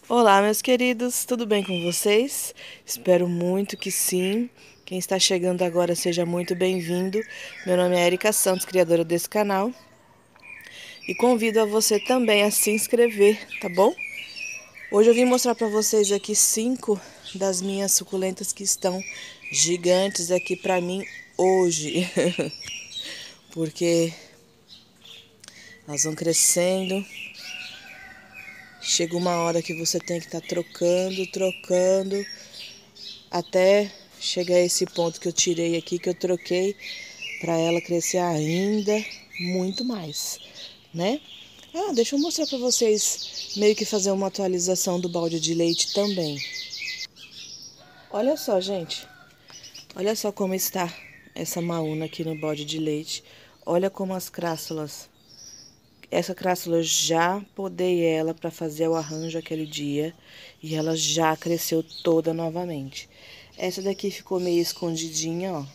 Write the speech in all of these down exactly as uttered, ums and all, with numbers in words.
Olá, meus queridos, tudo bem com vocês? Espero muito que sim. Quem está chegando agora, seja muito bem-vindo. Meu nome é Erika Santos, criadora desse canal. E convido a você também a se inscrever, tá bom? Hoje eu vim mostrar para vocês aqui cinco das minhas suculentas que estão gigantes aqui para mim hoje. Porque elas vão crescendo. Chega uma hora que você tem que estar tá trocando, trocando, até chegar a esse ponto que eu tirei aqui, que eu troquei, para ela crescer ainda muito mais, né? Ah, deixa eu mostrar para vocês, meio que fazer uma atualização do balde de leite também. Olha só, gente. Olha só como está essa maúna aqui no balde de leite. Olha como as crássulas. Essa crássula eu já podei ela para fazer o arranjo aquele dia. E ela já cresceu toda novamente. Essa daqui ficou meio escondidinha, ó.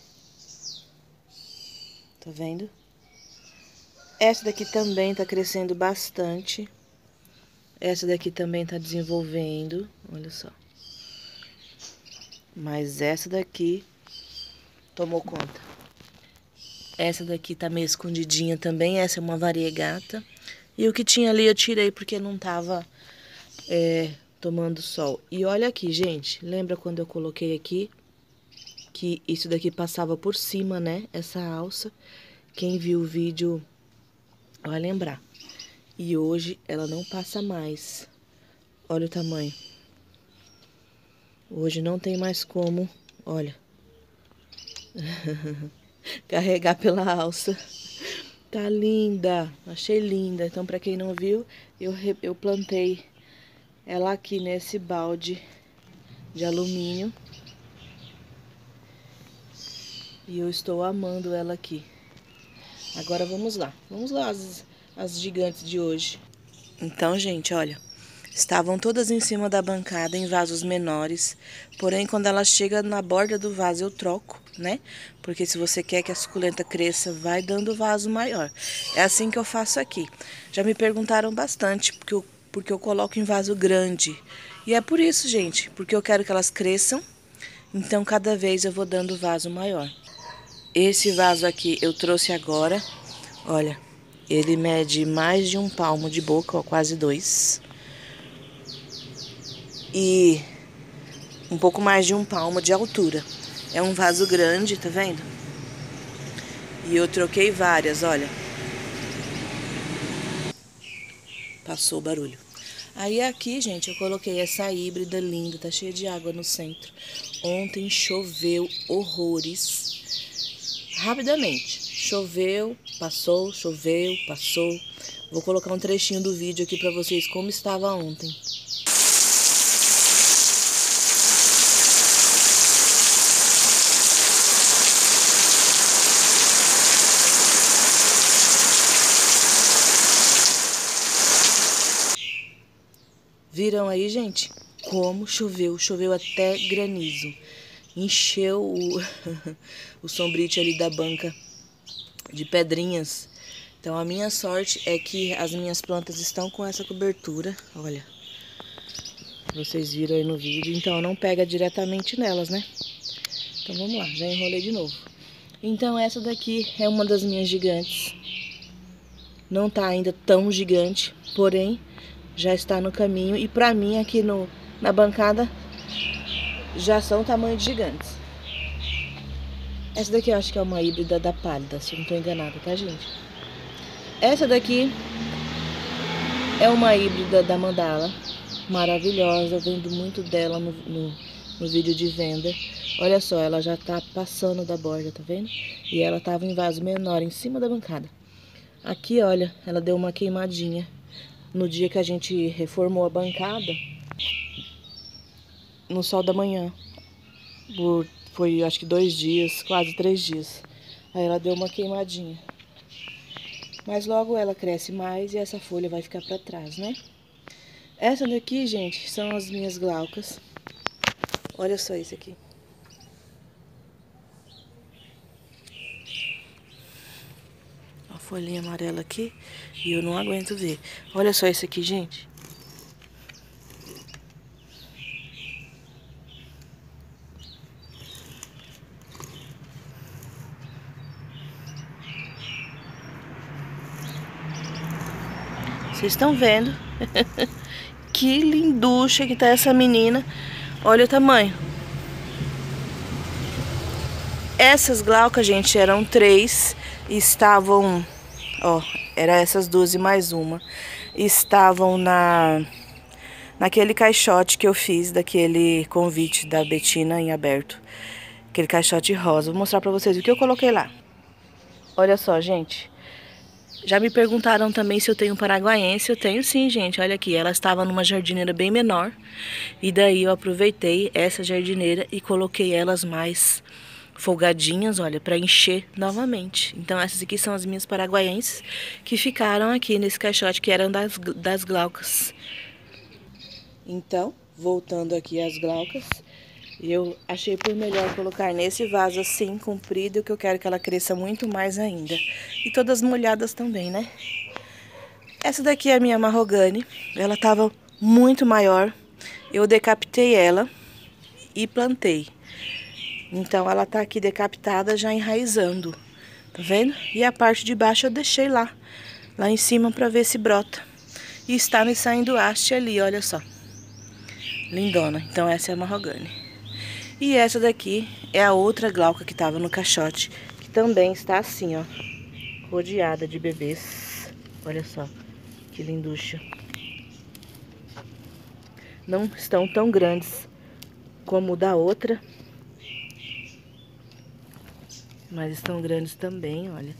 Tá vendo? Essa daqui também tá crescendo bastante. Essa daqui também tá desenvolvendo. Olha só. Mas essa daqui tomou conta. Essa daqui tá meio escondidinha também. Essa é uma variegata. E o que tinha ali eu tirei porque não tava é, tomando sol. E olha aqui, gente. Lembra quando eu coloquei aqui que isso daqui passava por cima, né? Essa alça. Quem viu o vídeo vai lembrar. E hoje ela não passa mais. Olha o tamanho. Hoje não tem mais como, olha, carregar pela alça. Tá linda, achei linda. Então, pra quem não viu, eu, eu plantei ela aqui nesse balde de alumínio. E eu estou amando ela aqui. Agora vamos lá. Vamos lá, as, as gigantes de hoje. Então, gente, olha. Estavam todas em cima da bancada, em vasos menores. Porém, quando ela chega na borda do vaso, eu troco, né? Porque se você quer que a suculenta cresça, vai dando vaso maior. É assim que eu faço aqui. Já me perguntaram bastante, porque eu, porque eu coloco em vaso grande. E é por isso, gente, porque eu quero que elas cresçam. Então, cada vez eu vou dando vaso maior. Esse vaso aqui eu trouxe agora. Olha, ele mede mais de um palmo de boca, ó, quase dois. E um pouco mais de um palmo de altura. É um vaso grande, tá vendo? E eu troquei várias, olha. Passou o barulho. Aí aqui, gente, eu coloquei essa híbrida linda, tá cheia de água no centro. Ontem choveu horrores. Rapidamente. Choveu, passou, choveu, passou. Vou colocar um trechinho do vídeo aqui pra vocês como estava ontem. Viram aí, gente? Como choveu. Choveu até granizo. Encheu o, o sombrite ali da banca de pedrinhas. Então, a minha sorte é que as minhas plantas estão com essa cobertura. Olha. Vocês viram aí no vídeo. Então, não pega diretamente nelas, né? Então, vamos lá. Já enrolei de novo. Então, essa daqui é uma das minhas gigantes. Não tá ainda tão gigante, porém já está no caminho. E pra mim, aqui no, na bancada, já são tamanho de gigantes. Essa daqui eu acho que é uma híbrida da pálida, se eu não tô enganada, tá, gente? Essa daqui é uma híbrida da mandala. Maravilhosa, eu vendo muito dela no, no, no vídeo de venda. Olha só, ela já tá passando da borda, tá vendo? E ela tava em vaso menor, em cima da bancada. Aqui, olha, ela deu uma queimadinha. No dia que a gente reformou a bancada, no sol da manhã. Por, foi acho que dois dias, quase três dias. Aí ela deu uma queimadinha. Mas logo ela cresce mais e essa folha vai ficar pra trás, né? Essa daqui, gente, são as minhas glaucas. Olha só isso aqui. A folhinha amarela aqui. E eu não aguento ver. Olha só isso aqui, gente. Vocês estão vendo? Que linducha que tá essa menina. Olha o tamanho. Essas glaucas, gente, eram três. Estavam... Ó, era essas duas e mais uma. Estavam na... Naquele caixote que eu fiz, daquele convite da Betina em aberto. Aquele caixote rosa. Vou mostrar pra vocês o que eu coloquei lá. Olha só, gente. Já me perguntaram também se eu tenho paraguaiense. Eu tenho sim, gente. Olha aqui, ela estava numa jardineira bem menor. E daí eu aproveitei essa jardineira e coloquei elas mais folgadinhas, olha, para encher novamente. Então essas aqui são as minhas paraguaienses que ficaram aqui nesse caixote, que eram das, das glaucas. Então, voltando aqui às glaucas, eu achei por melhor colocar nesse vaso assim, comprido, que eu quero que ela cresça muito mais ainda. E todas molhadas também, né? Essa daqui é a minha marrogane. Ela tava muito maior. Eu decapitei ela e plantei. Então ela tá aqui decapitada, já enraizando. Tá vendo? E a parte de baixo eu deixei lá. Lá em cima pra ver se brota. E está me saindo haste ali, olha só. Lindona. Então essa é a marrogane. E essa daqui é a outra glauca que tava no caixote, que também está assim, ó, rodeada de bebês. Olha só, que linducha. Não estão tão grandes como o da outra, mas estão grandes também, olha.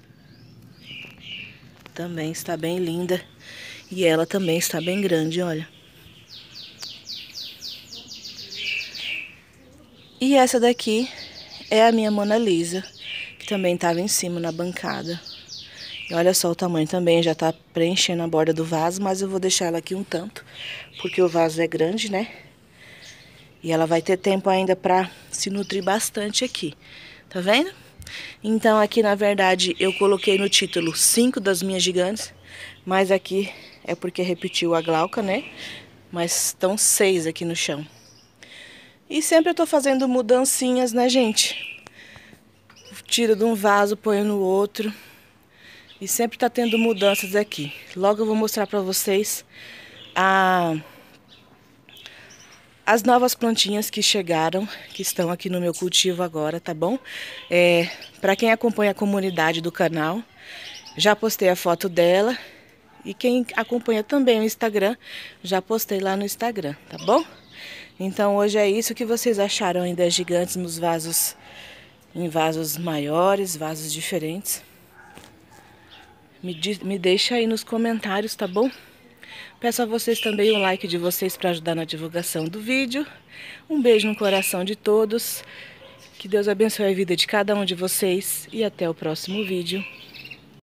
Também está bem linda. E ela também está bem grande, olha. E essa daqui é a minha Mona Lisa, que também estava em cima na bancada. E olha só o tamanho também, já tá preenchendo a borda do vaso, mas eu vou deixar ela aqui um tanto, porque o vaso é grande, né? E ela vai ter tempo ainda pra se nutrir bastante aqui, tá vendo? Então aqui, na verdade, eu coloquei no título cinco das minhas gigantes, mas aqui é porque repetiu a glauca, né? Mas estão seis aqui no chão. E sempre eu tô fazendo mudancinhas, né, gente? Tiro de um vaso, ponho no outro. E sempre tá tendo mudanças aqui. Logo eu vou mostrar pra vocês a... as novas plantinhas que chegaram, que estão aqui no meu cultivo agora, tá bom? É, pra quem acompanha a comunidade do canal, já postei a foto dela. E quem acompanha também o Instagram, já postei lá no Instagram, tá bom? Então hoje é isso. Que vocês acharam ainda das gigantes nos vasos, em vasos maiores, vasos diferentes? Me, diz, me deixa aí nos comentários, tá bom? Peço a vocês também o like de vocês para ajudar na divulgação do vídeo. Um beijo no coração de todos. Que Deus abençoe a vida de cada um de vocês e até o próximo vídeo.